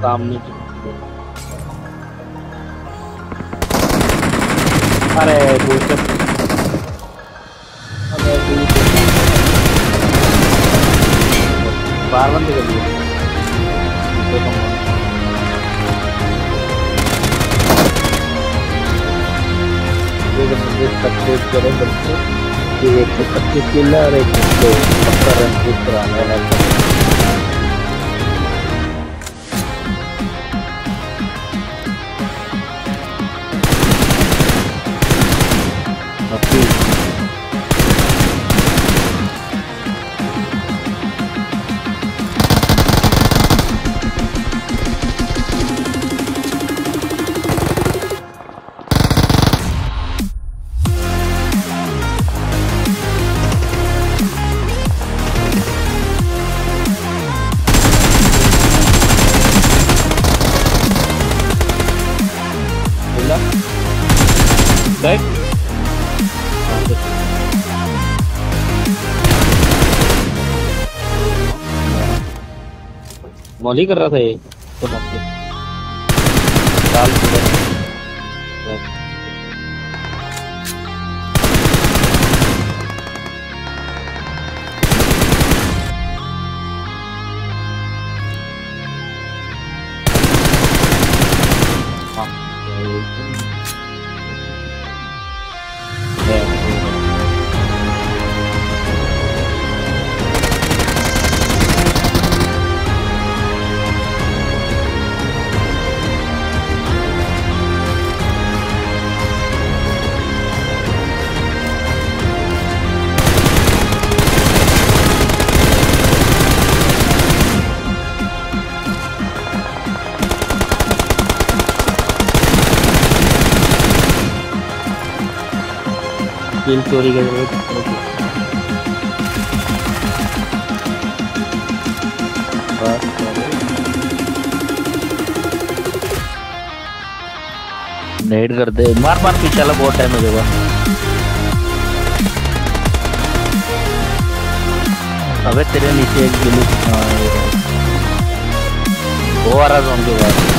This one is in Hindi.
काम नहीं किया। अरे दूसरे बार बंद कर दिया। पच्चीस करें बल्कि 125 किलो और 170 रन पूछ कराना है। मौली कर रहा था ये तो किल चोरी कर रहे नेट कर दे, मार मार पीछे वाला बहुत टाइम हो जाएगा। अबे तेरे नीचे एक गिली वो आ रहा था उनके बाद।